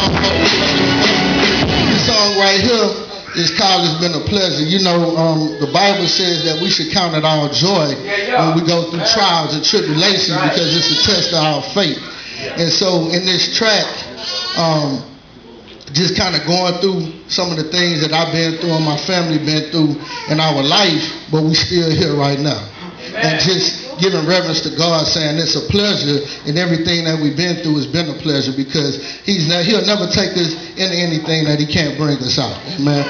This song right here is called "It's Been a Pleasure." You know, the Bible says that we should count it all joy when we go through trials and tribulations because it's a test of our faith. And so in this track, just kind of going through some of the things that I've been through and my family been through in our life, but we still here right now. And just giving reverence to God, saying it's a pleasure, and everything that we've been through has been a pleasure because He'll never take us into anything that He can't bring us out. Amen.